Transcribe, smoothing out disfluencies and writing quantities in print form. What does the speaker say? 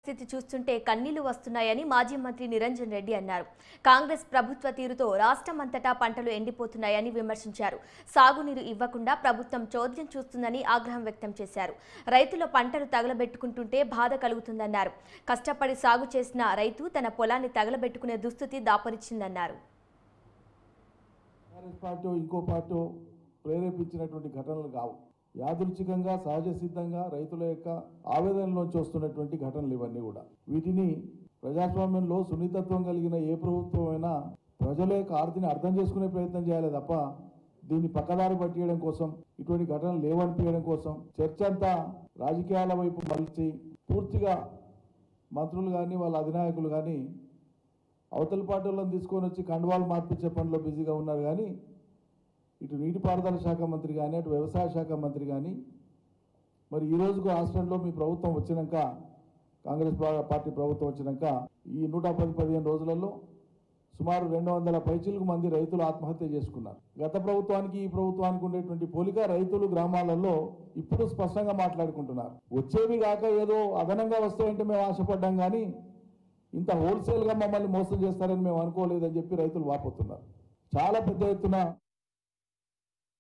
స్థితి చూస్తుంటే కన్నీళ్లు వస్తున్నాయని మాజీ మంత్రి నిరంజన్ రెడ్డి అన్నారు. కాంగ్రెస్ ప్రభుత్వ తీరుతో రాష్ట్రమంతటా పంటలు ఎండిపోతున్నాయని విమర్శించారు. సాగునీరు ఇవ్వకుండా ప్రభుత్వం చోద్యం చూస్తుందని ఆగ్రహం వ్యక్తం చేశారు. రైతుల పంటలు తగలబెట్టుకుంటుంటే బాధ కలుగుతుందన్నారు. కష్టపడి సాగు చేసిన రైతు తన పొలాన్ని తగలబెట్టుకునే దుస్థితి దాపరిచిందన్నారు. ఇంకో పార్టీ ప్రేరేపించినటువంటి ఘటనలు కావు. యాదృచ్ఛికంగా సహజ సిద్ధంగా రైతుల యొక్క ఆవేదనలోంచి వస్తున్నటువంటి ఘటనలు ఇవన్నీ కూడా. వీటిని ప్రజాస్వామ్యంలో సున్నితత్వం కలిగిన ఏ ప్రభుత్వమైనా ప్రజల యొక్క ఆర్తిని అర్థం చేసుకునే ప్రయత్నం చేయాలి తప్ప దీన్ని పక్కదారి పట్టియడం కోసం, ఇటువంటి ఘటనలు లేవనిపించడం కోసం చర్చ అంతా రాజకీయాల వైపు మలిచి పూర్తిగా మంత్రులు కానీ వాళ్ళ అధినాయకులు కానీ అవతల పార్టీలను తీసుకొని వచ్చి కండువాలు మార్పించే పనిలో బిజీగా ఉన్నారు. కానీ ఇటు నీటిపారుదల శాఖ మంత్రి కానీ అటు వ్యవసాయ శాఖ మంత్రి కానీ మరి ఈ రోజుకు రాష్ట్రంలో మీ ప్రభుత్వం వచ్చినాక, కాంగ్రెస్ పార్టీ ప్రభుత్వం వచ్చినాక ఈ 115 రోజులలో సుమారు 200 పైచిలకు మంది రైతులు ఆత్మహత్య చేసుకున్నారు. గత ప్రభుత్వానికి ఈ ప్రభుత్వానికి ఉండేటువంటి పోలిక రైతులు గ్రామాలలో ఇప్పుడు స్పష్టంగా మాట్లాడుకుంటున్నారు. వచ్చేవి కాక ఏదో అదనంగా వస్తాయంటే మేము ఆశపడ్డాం, కానీ ఇంత హోల్సేల్గా మమ్మల్ని మోసం చేస్తారని మేము అనుకోలేదని చెప్పి రైతులు వాపోతున్నారు. చాలా పెద్ద ఎత్తున